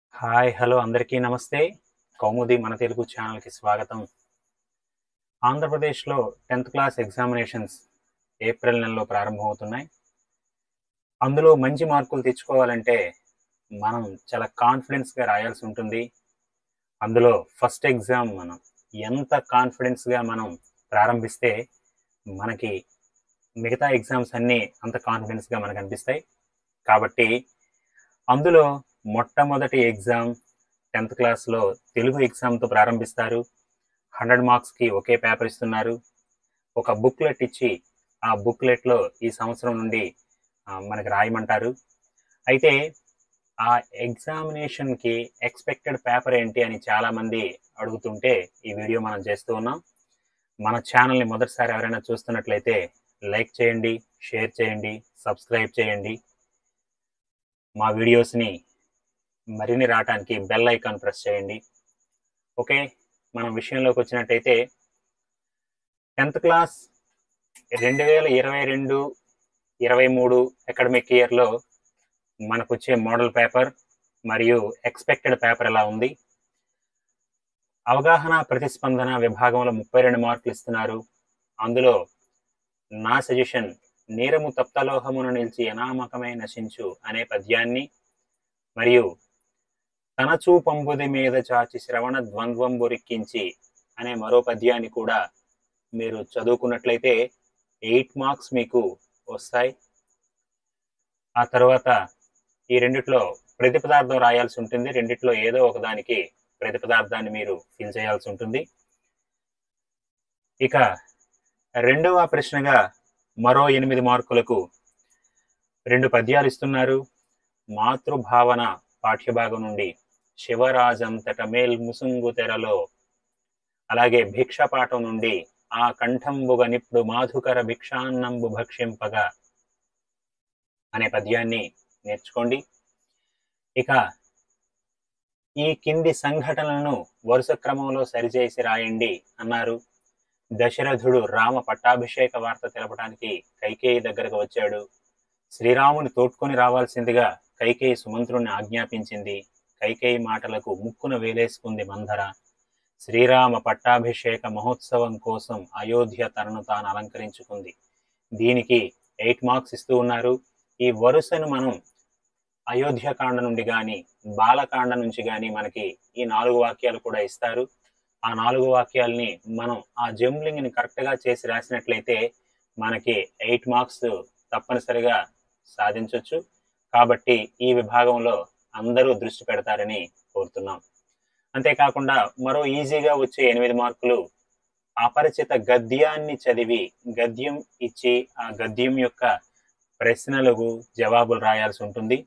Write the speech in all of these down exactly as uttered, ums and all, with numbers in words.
Hi hello అందరికీ నమస్తే. కౌముది మన తెలుగు ఛానల్కి స్వాగతం. ఆంధ్రప్రదేశ్లో టెన్త్ క్లాస్ ఎగ్జామినేషన్స్ ఏప్రిల్ నెలలో ప్రారంభమవుతున్నాయి. అందులో మంచి మార్కులు తెచ్చుకోవాలంటే మనం చాలా కాన్ఫిడెన్స్గా రాయాల్సి ఉంటుంది. అందులో ఫస్ట్ ఎగ్జామ్ మనం ఎంత కాన్ఫిడెన్స్గా మనం ప్రారంభిస్తే మనకి మిగతా ఎగ్జామ్స్ అన్నీ అంత కాన్ఫిడెన్స్గా మనకు అనిపిస్తాయి. కాబట్టి అందులో మొట్టమొదటి ఎగ్జామ్ టెన్త్ క్లాస్లో తెలుగు ఎగ్జామ్తో ప్రారంభిస్తారు. హండ్రెడ్ మార్క్స్కి ఒకే పేపర్ ఇస్తున్నారు. ఒక బుక్లెట్ ఇచ్చి ఆ బుక్లెట్లో ఈ సంవత్సరం నుండి మనకి రాయమంటారు. అయితే ఆ ఎగ్జామినేషన్కి ఎక్స్పెక్టెడ్ పేపర్ ఏంటి అని చాలామంది అడుగుతుంటే ఈ వీడియో మనం చేస్తూ ఉన్నాం. మన ఛానల్ని మొదటిసారి ఎవరైనా చూస్తున్నట్లయితే లైక్ చేయండి, షేర్ చేయండి, సబ్స్క్రైబ్ చేయండి. మా వీడియోస్ని మరిన్ని రావడానికి బెల్ ఐకాన్ ప్రెస్ చేయండి. ఓకే, మనం విషయంలోకి వచ్చినట్టయితే టెన్త్ క్లాస్ రెండు వేల ఇరవై రెండు ఇరవై మూడు అకాడమిక్ ఇయర్లో మనకు వచ్చే మోడల్ పేపర్ మరియు ఎక్స్పెక్టెడ్ పేపర్ ఎలా ఉంది. అవగాహన ప్రతిస్పందన విభాగంలో ముప్పై రెండు మార్కులు ఇస్తున్నారు. అందులో నా సజెషన్ నీరము తప్తలోహమును నిలిచి అనామకమై నశించు అనే పద్యాన్ని మరియు తనచూ పంబుది మీద చాచి శ్రవణ ద్వంద్వం బొరిక్కించి అనే మరో పద్యాన్ని కూడా మీరు చదువుకున్నట్లయితే ఎయిట్ మార్క్స్ మీకు వస్తాయి. ఆ తర్వాత ఈ రెండిట్లో ప్రతిపదార్థం రాయాల్సి ఉంటుంది. రెండిట్లో ఏదో ఒకదానికి ప్రతిపదార్థాన్ని మీరు ఫిల్ చేయాల్సి ఉంటుంది. ఇక రెండవ ప్రశ్నగా మరో ఎనిమిది మార్కులకు రెండు పద్యాలు ఇస్తున్నారు. మాతృభావన పాఠ్యభాగం నుండి శివరాజంతట మేల్ ముసుంగు తెరలో, అలాగే భిక్షపాఠం నుండి ఆ కంఠంబుగ నిప్పుడు మాధుకర భిక్షాన్నంబు భక్షింపగా అనే పద్యాన్ని నేర్చుకోండి. ఇక ఈ కింది సంఘటనలను వరుస క్రమంలో సరిచేసి రాయండి అన్నారు. దశరథుడు రామ పట్టాభిషేక వార్త తెలపడానికి కైకేయి దగ్గరకు వచ్చాడు. శ్రీరాముని తోడ్కొని రావాల్సిందిగా కైకేయి సుమంత్రుణ్ణి ఆజ్ఞాపించింది. కైకేయి మాటలకు ముక్కున వేలేసుకుంది మందర. శ్రీరామ పట్టాభిషేక మహోత్సవం కోసం అయోధ్య తనను తాను అలంకరించుకుంది. దీనికి ఎయిట్ మార్క్స్ ఇస్తూ ఉన్నారు. ఈ వరుసను మనం అయోధ్యకాండ నుండి కానీ బాలకాండ నుంచి కానీ మనకి ఈ నాలుగు వాక్యాలు కూడా ఇస్తారు. ఆ నాలుగు వాక్యాలని మనం ఆ జంబ్లింగ్ని కరెక్ట్గా చేసి రాసినట్లయితే మనకి ఎయిట్ మార్క్స్ తప్పనిసరిగా సాధించవచ్చు. కాబట్టి ఈ విభాగంలో అందరూ దృష్టి పెడతారని కోరుతున్నాం. అంతేకాకుండా మరో ఈజీగా వచ్చే ఎనిమిది మార్కులు అపరిచిత గద్యాన్ని చదివి గద్యం ఇచ్చి ఆ గద్యం యొక్క ప్రశ్నలకు జవాబులు రాయాల్సి ఉంటుంది.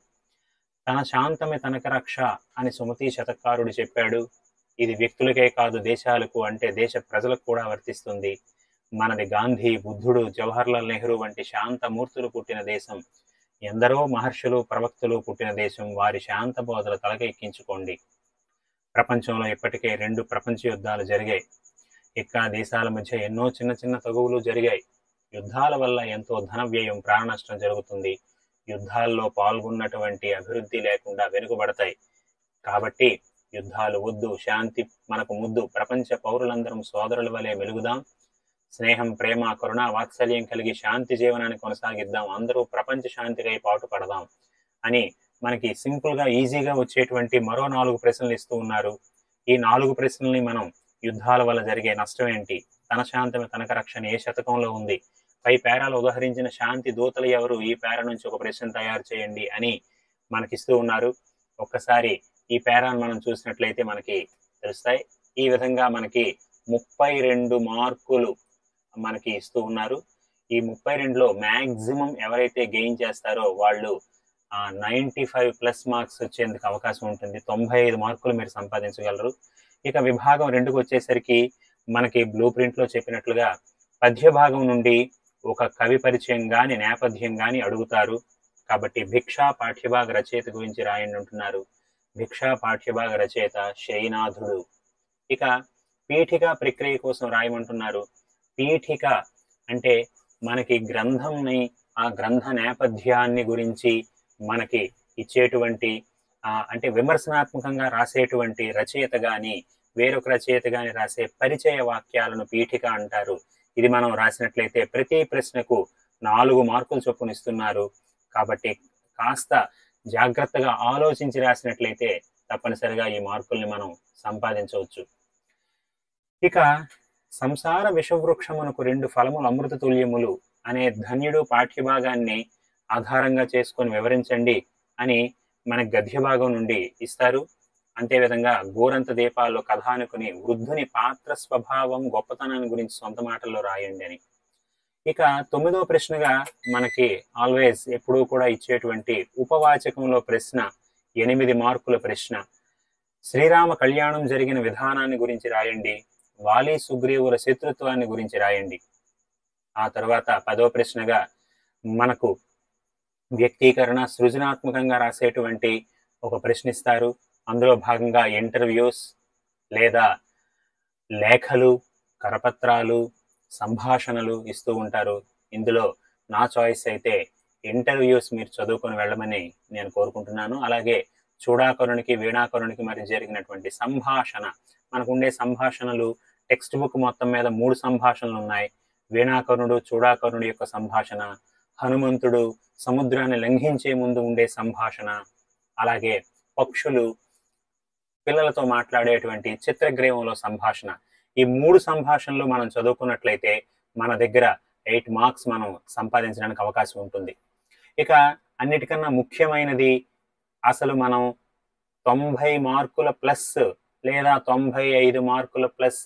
తన శాంతమే తనక రక్ష అని సుమతి శతకారుడు చెప్పాడు. ఇది వ్యక్తులకే కాదు దేశాలకు అంటే దేశ ప్రజలకు కూడా వర్తిస్తుంది. మనది గాంధీ, బుద్ధుడు, జవహర్లాల్ నెహ్రూ వంటి శాంతమూర్తులు పుట్టిన దేశం. ఎందరో మహర్షులు, ప్రవక్తలు పుట్టిన దేశం. వారి శాంత బోధల తలకెక్కించుకోండి. ప్రపంచంలో ఇప్పటికే రెండు ప్రపంచ యుద్ధాలు జరిగాయి. ఇక్క దేశాల మధ్య ఎన్నో చిన్న చిన్న తగువులు జరిగాయి. యుద్ధాల వల్ల ఎంతో ధన వ్యయం, ప్రాణ నష్టం జరుగుతుంది. యుద్ధాల్లో పాల్గొన్నటువంటి అభివృద్ధి లేకుండా వెనుకబడతాయి. కాబట్టి యుద్ధాలు వద్దు, శాంతి మనకు ముద్దు. ప్రపంచ పౌరులందరం సోదరుల వలె మెలుగుదాం. స్నేహం, ప్రేమ, కరుణ, వాత్సల్యం కలిగి శాంతి జీవనాన్ని కొనసాగిద్దాం. అందరూ ప్రపంచ శాంతికై పాటు పడదాం అని మనకి సింపుల్గా ఈజీగా వచ్చేటువంటి మరో నాలుగు ప్రశ్నలు ఇస్తూ ఉన్నారు. ఈ నాలుగు ప్రశ్నల్ని మనం యుద్ధాల వల్ల జరిగే నష్టం ఏంటి, తన శాంతమే తనక రక్షణ ఏ శతకంలో ఉంది, పై పేరాలు ఉదహరించిన శాంతి దూతలు ఎవరు, ఈ పేర నుంచి ఒక ప్రశ్న తయారు చేయండి అని మనకిస్తూ ఉన్నారు. ఒక్కసారి ఈ పేరాను మనం చూసినట్లయితే మనకి తెలుస్తాయి. ఈ విధంగా మనకి ముప్పై రెండు మార్కులు మనకి ఇస్తూ ఉన్నారు. ఈ ముప్పై రెండులో మ్యాక్సిమం ఎవరైతే గెయిన్ చేస్తారో వాళ్ళు నైంటీ ఫైవ్ ప్లస్ మార్క్స్ వచ్చేందుకు అవకాశం ఉంటుంది. తొంభై ఐదు మార్కులు మీరు సంపాదించగలరు. ఇక విభాగం రెండుకు వచ్చేసరికి మనకి బ్లూ ప్రింట్లో చెప్పినట్లుగా పద్య భాగం నుండి ఒక కవి పరిచయం కానీ నేపథ్యం కానీ అడుగుతారు. కాబట్టి భిక్షా పాఠ్యభాగ రచయిత గురించి రాయండి అంటున్నారు. భిక్షా పాఠ్యభాగ రచయిత శైనాథుడు. ఇక పీఠిక ప్రక్రియ కోసం రాయమంటున్నారు. పీఠిక అంటే మనకి గ్రంథంని, ఆ గ్రంథ నేపథ్యాన్ని గురించి మనకి ఇచ్చేటువంటి అంటే విమర్శనాత్మకంగా రాసేటువంటి రచయిత కానీ వేరొక రచయిత కానీ రాసే పరిచయ వాక్యాలను పీఠిక అంటారు. ఇది మనం రాసినట్లయితే ప్రతి ప్రశ్నకు నాలుగు మార్కులు చొప్పున ఇస్తున్నారు. కాబట్టి కాస్త జాగ్రత్తగా ఆలోచించి రాసినట్లయితే తప్పనిసరిగా ఈ మార్కుల్ని మనం సంపాదించవచ్చు. ఇక సంసార విషవృక్షమునకు రెండు ఫలములు అమృత తుల్యములు అనే ధన్యుడు పాఠ్యభాగాన్ని ఆధారంగా చేసుకొని వివరించండి అని మనకి గద్య భాగం నుండి ఇస్తారు. అంతేవిధంగా గోరంత దీపాల్లో కథానుకుని వృద్ధుని పాత్ర స్వభావం గొప్పతనాన్ని గురించి సొంత మాటల్లో రాయండి అని. ఇక తొమ్మిదో ప్రశ్నగా మనకి ఆల్వేస్ ఎప్పుడూ కూడా ఇచ్చేటువంటి ఉపవాచకంలో ప్రశ్న, ఎనిమిది మార్కుల ప్రశ్న. శ్రీరామ కళ్యాణం జరిగిన విధానాన్ని గురించి రాయండి, వాలి సుగ్రీవుల శత్రుత్వాన్ని గురించి రాయండి. ఆ తర్వాత పదో ప్రశ్నగా మనకు వ్యక్తీకరణ సృజనాత్మకంగా రాసేటువంటి ఒక ప్రశ్న ఇస్తారు. అందులో భాగంగా ఇంటర్వ్యూస్ లేదా లేఖలు, కరపత్రాలు, సంభాషణలు ఇస్తూ ఉంటారు. ఇందులో నా చాయిస్ అయితే ఇంటర్వ్యూస్ మీరు చదువుకొని వెళ్ళమని నేను కోరుకుంటున్నాను. అలాగే చూడాకరునికి వీణాకరునికి మరి జరిగినటువంటి సంభాషణ, మనకు ఉండే సంభాషణలు టెక్స్ట్ బుక్ మొత్తం మీద మూడు సంభాషణలు ఉన్నాయి. వీణాకరుణుడు చూడాకరుణుడి యొక్క సంభాషణ, హనుమంతుడు సముద్రాన్ని లంఘించే ముందు ఉండే సంభాషణ, అలాగే పక్షులు పిల్లలతో మాట్లాడేటువంటి చిత్రగ్రీవంలో సంభాషణ. ఈ మూడు సంభాషణలు మనం చదువుకున్నట్లయితే మన దగ్గర ఎయిట్ మార్క్స్ మనం సంపాదించడానికి అవకాశం ఉంటుంది. ఇక అన్నిటికన్నా ముఖ్యమైనది, అసలు మనం తొంభై మార్కుల ప్లస్ లేదా తొంభై ఐదు మార్కుల ప్లస్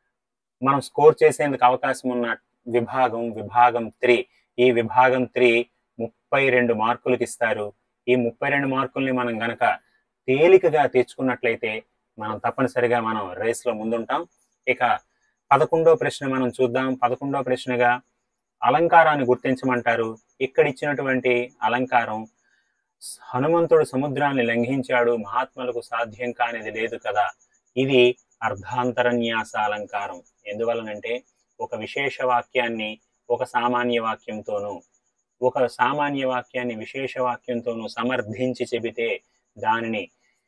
మనం స్కోర్ చేసేందుకు అవకాశం ఉన్న విభాగం విభాగం త్రీ. ఈ విభాగం త్రీ ముప్పై రెండు మార్కులకి ఇస్తారు. ఈ ముప్పై రెండు మార్కుల్ని మనం గనక తేలికగా తెచ్చుకున్నట్లయితే మనం తప్పనిసరిగా మనం రేస్లో ముందుంటాం. ఇక పదకొండో ప్రశ్న మనం చూద్దాం. పదకొండో ప్రశ్నగా అలంకారాన్ని గుర్తించమంటారు. ఇక్కడ ఇచ్చినటువంటి అలంకారం, హనుమంతుడు సముద్రాన్ని లంఘించాడు, మహాత్ములకు సాధ్యం కానిది లేదు కదా. ఇది అర్ధాంతరన్యాస అలంకారం. ఎందువలనంటే ఒక విశేష వాక్యాన్ని ఒక సామాన్య వాక్యంతోనూ ఒక సామాన్య వాక్యాన్ని విశేష వాక్యంతోనూ సమర్థించి చెబితే దానిని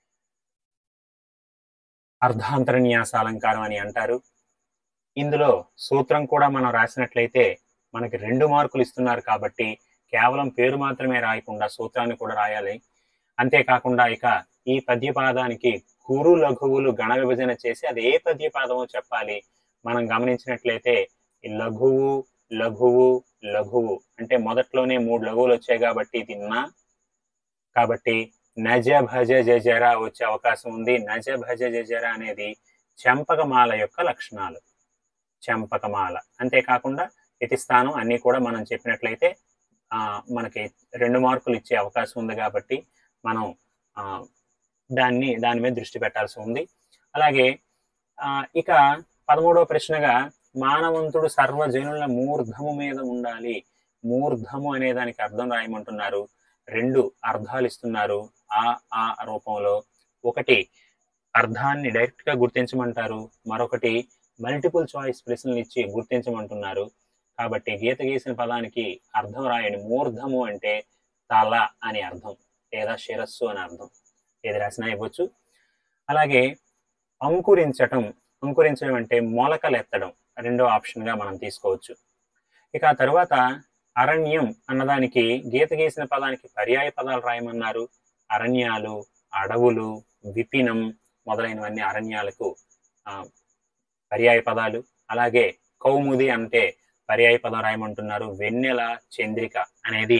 అర్ధాంతరన్యాస అలంకారం అని అంటారు. ఇందులో సూత్రం కూడా మనం రాసినట్లయితే మనకి రెండు మార్కులు ఇస్తున్నారు కాబట్టి కేవలం పేరు మాత్రమే రాయకుండా సూత్రాన్ని కూడా రాయాలి. అంతేకాకుండా ఇక ఈ పద్యపాదానికి గురు లఘువులు గణ విభజన చేసి అది ఏ పద్యపాదమో చెప్పాలి. మనం గమనించినట్లయితే ఈ లఘువు లఘువు లఘువు అంటే మొదట్లోనే మూడు లఘువులు వచ్చాయి కాబట్టి ఇది నా, కాబట్టి నజ భజ జజర వచ్చే అవకాశం ఉంది. నజ భజ జజర అనేది చెంపకమాల యొక్క లక్షణాలు, చెంపకమాల. అంతేకాకుండా ఇతి స్థానం అన్నీ కూడా మనం చెప్పినట్లయితే ఆ మనకి రెండు మార్కులు ఇచ్చే అవకాశం ఉంది కాబట్టి మనం ఆ దాన్ని దాని మీద దృష్టి పెట్టాల్సి ఉంది. అలాగే ఆ ఇక పదమూడవ ప్రశ్నగా మానవంతుడు సర్వజనుల మూర్ధము మీద ఉండాలి. మూర్ధము అనే దానికి అర్థం రాయమంటున్నారు. రెండు అర్థాలు ఇస్తున్నారు ఆ ఆ రూపంలో. ఒకటి అర్థాన్ని డైరెక్ట్ గా గుర్తించమంటారు, మరొకటి మల్టిపుల్ చాయిస్ ప్రశ్నలు ఇచ్చి గుర్తించమంటున్నారు. కాబట్టి గీత గీసిన పదానికి అర్థం రాయండి. మూర్ధము అంటే తల అని అర్థం లేదా శిరస్సు అని అర్థం, ఏది రాసినా ఇవ్వచ్చు. అలాగే అంకురించటం, అంకురించడం అంటే మొలకలెత్తడం, రెండో ఆప్షన్ గా మనం తీసుకోవచ్చు. ఇక ఆ తర్వాత అరణ్యం అన్నదానికి గీత గీసిన పదానికి పర్యాయ పదాలు రాయమన్నారు. అరణ్యాలు, అడవులు, విపినం మొదలైనవన్నీ అరణ్యాలకు ఆ పర్యాయ పదాలు. అలాగే కౌముది అంటే పర్యాయ పదం రాయమంటున్నారు. వెన్నెల, చంద్రిక అనేది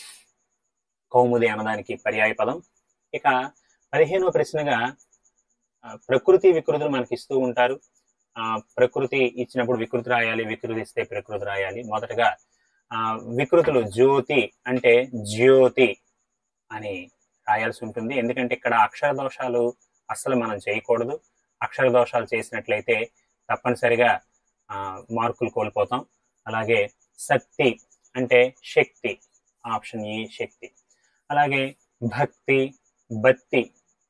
కౌముది అన్నదానికి పర్యాయ పదం. ఇక పదిహేనవ ప్రశ్నగా ప్రకృతి వికృతులు మనకి ఇస్తూ ఉంటారు. ఆ ప్రకృతి ఇచ్చినప్పుడు వికృతి రాయాలి, వికృతి ఇస్తే ప్రకృతి రాయాలి. మొదటగా ఆ వికృతులు జ్యోతి అంటే జ్యోతి అని రాయాల్సి ఉంటుంది. ఎందుకంటే ఇక్కడ అక్షర దోషాలు అస్సలు మనం చేయకూడదు. అక్షర దోషాలు చేసినట్లయితే తప్పనిసరిగా ఆ మార్కులు కోల్పోతాం. అలాగే శక్తి అంటే శక్తి, ఆప్షన్ ఈ శక్తి. అలాగే భక్తి, బత్తి.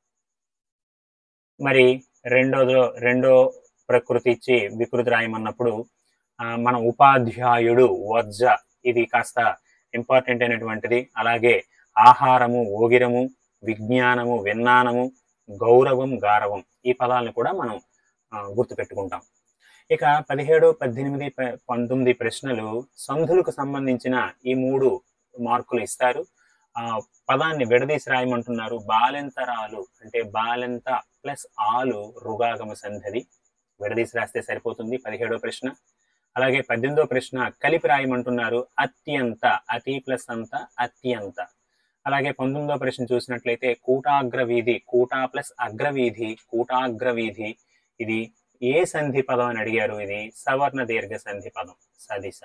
మరి రెండోదో రెండో ప్రకృతి ఇచ్చి వికృతి రాయమన్నప్పుడు మన ఉపాధ్యాయుడు, వజ్జ, ఇది కాస్త ఇంపార్టెంట్ అయినటువంటిది. అలాగే ఆహారము, ఓగిరము, విజ్ఞానము విన్నానము, గౌరవం గారవం ఈ పదాలను కూడా మనం గుర్తుపెట్టుకుంటాం. ఇక పదిహేడు పద్దెనిమిది పంతొమ్మిది ప్రశ్నలు సంధులకు సంబంధించిన ఈ మూడు మార్కులు ఇస్తారు. ఆ పదాన్ని విడదీసి రాయమంటున్నారు. బాలెంతరాలు అంటే బాలెంత ప్లస్ ఆలు రుగాగమ సంధి విడదీసి రాస్తే సరిపోతుంది పదిహేడో ప్రశ్న. అలాగే పద్దెనిమిదో ప్రశ్న కలిపి రాయమంటున్నారు. అత్యంత అతి ప్లస్ అంత అత్యంత. అలాగే పంతొమ్మిదో ప్రశ్న చూసినట్లయితే కూటాగ్రవీధి కూటా ప్లస్ అగ్రవీధి కూటాగ్రవీధి ఇది ఏ సంధి పదం అని అడిగారు. ఇది సవర్ణ దీర్ఘ సంధి పదం సదిశ.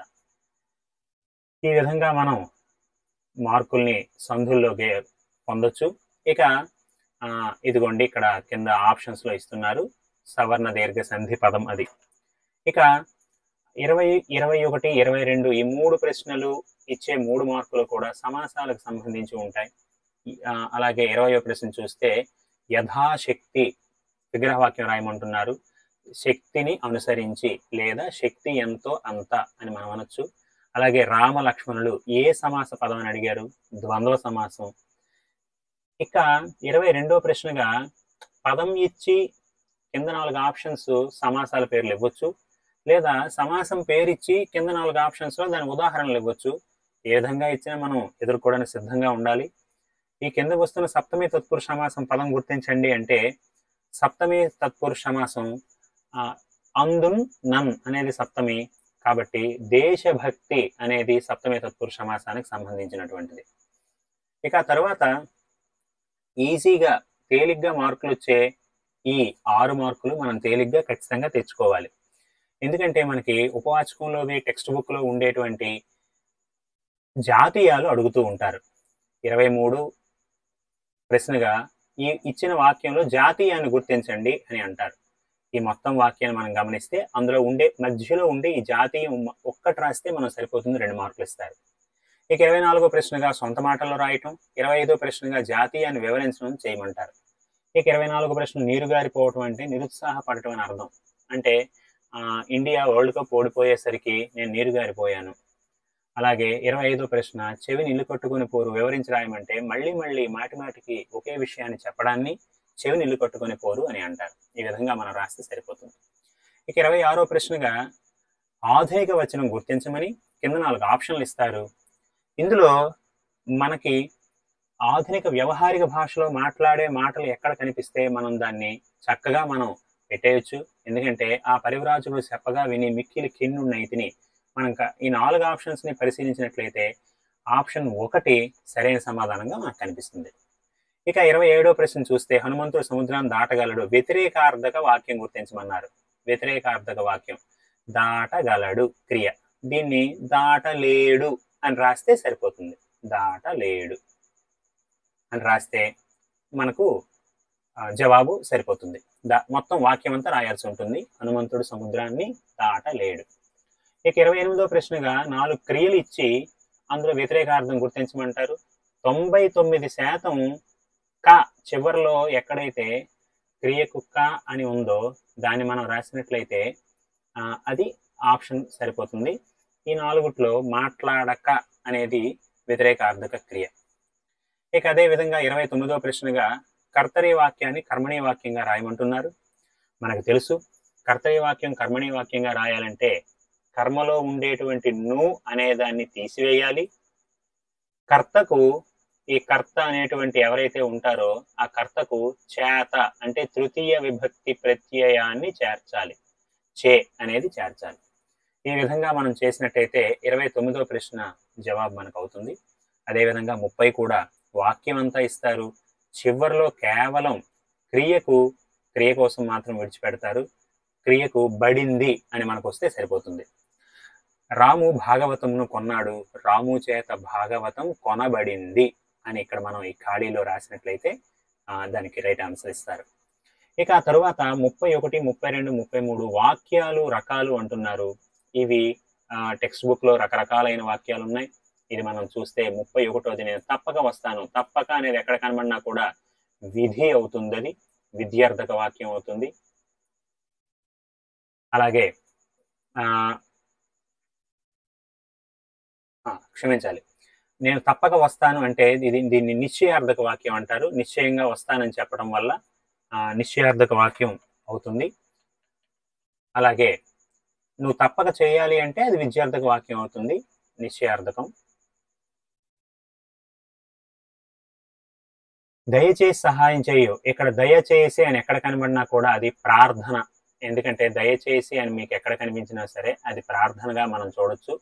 ఈ విధంగా మనం మార్కుల్ని సంధుల్లోకి పొందొచ్చు. ఇక ఇదిగోండి ఇక్కడ కింద ఆప్షన్స్ లో ఇస్తున్నారు సవర్ణ దీర్ఘ సంధి పదం అది. ఇక ఇరవై ఇరవై ఒకటి ఇరవై రెండు ఈ మూడు ప్రశ్నలు ఇచ్చే మూడు మార్కులు కూడా సమాసాలకు సంబంధించి ఉంటాయి. అలాగే ఇరవయో ప్రశ్న చూస్తే యథాశక్తి విగ్రహవాక్యం రాయమంటున్నారు. శక్తిని అనుసరించి లేదా శక్తి ఎంతో అంత అని మనం అనొచ్చు. అలాగే రామ లక్ష్మణులు ఏ సమాస పదం అని అడిగారు. ద్వంద్వ సమాసం. ఇక ఇరవై రెండో ప్రశ్నగా పదం ఇచ్చి కింద నాలుగు ఆప్షన్స్ సమాసాల పేర్లు ఇవ్వచ్చు, లేదా సమాసం పేరిచ్చి కింద నాలుగు ఆప్షన్స్ లో దాని ఉదాహరణలు ఇవ్వచ్చు. ఏ విధంగా ఇచ్చినా మనం ఎదుర్కోవడానికి సిద్ధంగా ఉండాలి. ఈ కింద వస్తున్న సప్తమి తత్పురుష సమాసం పదం గుర్తించండి అంటే సప్తమి తత్పురుష సమాసం అందున్ నన్ అనేది సప్తమి కాబట్టి దేశభక్తి అనేది సప్తమి తత్పురుష సమాసానికి సంబంధించినటువంటిది. ఇక తర్వాత ఈజీగా తేలిగ్గా మార్కులు వచ్చే ఈ ఆరు మార్కులు మనం తేలిగ్గా ఖచ్చితంగా తెచ్చుకోవాలి. ఎందుకంటే మనకి ఉపవాచకంలోవి టెక్స్ట్ బుక్ లో ఉండేటువంటి జాతీయాలు అడుగుతూ ఉంటారు. ఇరవై మూడు ప్రశ్నగా ఈ ఇచ్చిన వాక్యంలో జాతీయాన్ని గుర్తించండి అని అంటారు. ఈ మొత్తం వాక్యాన్ని మనం గమనిస్తే అందులో ఉండే మధ్యలో ఉండే ఈ జాతీయం ఒక్కటి రాస్తే మనం సరిపోతుంది, రెండు మార్కులు ఇస్తారు. ఇక ఇరవై నాలుగో ప్రశ్నగా సొంత మాటల్లో రాయటం, ఇరవై ఐదో ప్రశ్నగా జాతీయాన్ని వివరించడం చేయమంటారు. ఇక ఇరవై నాలుగో ప్రశ్న నీరు గారిపోవటం అంటే నిరుత్సాహపడటం అని అర్థం. అంటే ఆ ఇండియా వరల్డ్ కప్ ఓడిపోయేసరికి నేను నీరు గారిపోయాను. అలాగే ఇరవై ఐదో ప్రశ్న చెవిని ఇల్లు కట్టుకుని పోరు వివరించి రాయమంటే మళ్ళీ మళ్ళీ మాటి మాటికి ఒకే విషయాన్ని చెప్పడాన్ని చెవిని ఇల్లు కట్టుకుని పోరు అని అంటారు. ఈ విధంగా మనం రాస్తే సరిపోతుంది. ఇక ఇరవై ఆరో ప్రశ్నగా ఆధునిక వచనం గుర్తించమని కింద నాలుగు ఆప్షన్లు ఇస్తారు. ఇందులో మనకి ఆధునిక వ్యవహారిక భాషలో మాట్లాడే మాటలు ఎక్కడ కనిపిస్తే మనం దాన్ని చక్కగా మనం పెట్టేయచ్చు. ఎందుకంటే ఆ పరివ్రాజకుడు చెప్పగా విని మిక్కిలి కిన్నున్నైతిని మనం ఈ నాలుగు ఆప్షన్స్ ని పరిశీలించినట్లయితే ఆప్షన్ ఒకటి సరైన సమాధానంగా మనకు కనిపిస్తుంది. ఇక ఇరవై ఏడో ప్రశ్న చూస్తే హనుమంతుడు సముద్రాన్ని దాటగలడు వ్యతిరేకార్థక వాక్యం గుర్తించమన్నారు. వ్యతిరేకార్థక వాక్యం దాటగలడు క్రియ, దీన్ని దాటలేడు అని రాస్తే సరిపోతుంది. దాటలేడు అని రాస్తే మనకు జవాబు సరిపోతుంది. దా మొత్తం వాక్యం అంతా రాయాల్సి ఉంటుంది. హనుమంతుడు సముద్రాన్ని దాటలేడు. ఇక ఇరవై ఎనిమిదో ప్రశ్నగా నాలుగు క్రియలు ఇచ్చి అందులో వ్యతిరేకార్థం గుర్తించమంటారు. తొంభై తొమ్మిది శాతం క చివరిలో ఎక్కడైతే క్రియకు క అని ఉందో దాన్ని మనం రాసినట్లయితే అది ఆప్షన్ సరిపోతుంది. ఈ నాలుగుట్లో మాట్లాడక అనేది వ్యతిరేకార్థక క్రియ. ఇక అదే విధంగా ఇరవై తొమ్మిదో ప్రశ్నగా కర్తరీ వాక్యాన్ని కర్మణీ వాక్యంగా రాయమంటున్నారు. మనకు తెలుసు కర్తరీ వాక్యం కర్మణీ వాక్యంగా రాయాలంటే కర్మలో ఉండేటువంటి ను అనేదాన్ని తీసివేయాలి. కర్తకు ఈ కర్త అనేటువంటి ఎవరైతే ఉంటారో ఆ కర్తకు చేత అంటే తృతీయ విభక్తి ప్రత్యయాన్ని చేర్చాలి. చే అనేది చేర్చాలి. ఈ విధంగా మనం చేసినట్టయితే ఇరవై తొమ్మిదో ప్రశ్న జవాబు మనకు అవుతుంది. అదేవిధంగా ముప్పై కూడా వాక్యం అంతా ఇస్తారు. చివరిలో కేవలం క్రియకు క్రియ కోసం మాత్రం విడిచిపెడతారు. క్రియకు బడింది అని మనకు వస్తే సరిపోతుంది. రాము భాగవతంను కొన్నాడు, రాము చేత భాగవతం కొనబడింది అని ఇక్కడ మనం ఈ ఖాళీలో రాసినట్లయితే దానికి రైట్ ఆన్సర్ ఇస్తారు. ఇక ఆ తరువాత ముప్పై ఒకటి ముప్పై రెండు ముప్పై మూడు వాక్యాలు రకాలు అంటున్నారు. ఇవి టెక్స్ట్ బుక్ లో రకరకాలైన వాక్యాలు ఉన్నాయి. ఇది మనం చూస్తే ముప్పై ఒకటోది నేను తప్పక వస్తాను. తప్పక అనేది ఎక్కడ కనబడినా కూడా విధి అవుతుంది, అది విద్యార్థక వాక్యం అవుతుంది. అలాగే ఆ క్షమించాలి నేను తప్పక వస్తాను అంటే ఇది దీన్ని నిశ్చయార్థక వాక్యం అంటారు. నిశ్చయంగా వస్తానని చెప్పడం వల్ల నిశ్చయార్థక వాక్యం అవుతుంది. అలాగే నువ్వు తప్పక చేయాలి అంటే అది విద్యార్థక వాక్యం అవుతుంది, నిశ్చయార్థకం. దయచేసి సహాయం చేయు. ఇక్కడ దయచేసి అని ఎక్కడ కనబడినా కూడా అది ప్రార్థన. ఎందుకంటే దయచేసి అని మీకు ఎక్కడ కనిపించినా సరే అది ప్రార్థనగా మనం చూడొచ్చు.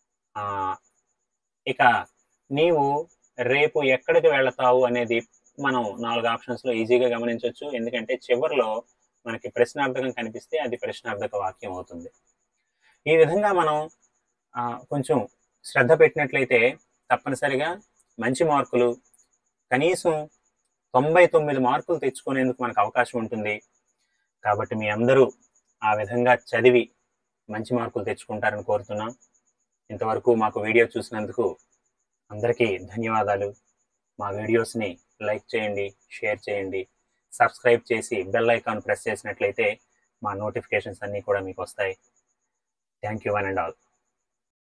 ఇక నీవు రేపు ఎక్కడికి వెళతావు అనేది మనం నాలుగు ఆప్షన్స్లో ఈజీగా గమనించవచ్చు. ఎందుకంటే చివరిలో మనకి ప్రశ్నార్థకం కనిపిస్తే అది ప్రశ్నార్థక వాక్యం అవుతుంది. ఈ విధంగా మనం కొంచెం శ్రద్ధ పెట్టినట్లయితే తప్పనిసరిగా మంచి మార్కులు, కనీసం తొంభై తొమ్మిది మార్కులు తెచ్చుకునేందుకు మనకు అవకాశం ఉంటుంది. కాబట్టి మీ అందరూ ఆ విధంగా చదివి మంచి మార్కులు తెచ్చుకుంటారని కోరుతున్నాం. ఇంతవరకు మాకు వీడియో చూసినందుకు అందరికీ ధన్యవాదాలు. మా వీడియోస్ని లైక్ చేయండి, షేర్ చేయండి, సబ్స్క్రైబ్ చేసి బెల్ ఐకాన్ ప్రెస్ చేసినట్లయితే మా నోటిఫికేషన్స్ అన్నీ కూడా మీకు వస్తాయి. Thank you one and all.